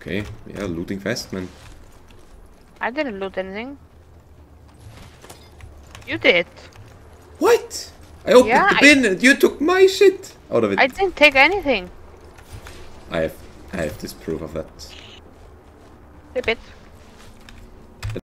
Okay, yeah, looting fast, man. I didn't loot anything. You did. What? I opened Yeah, the bin and you took my shit out of it. I didn't take anything. I have this proof of that. Flip it.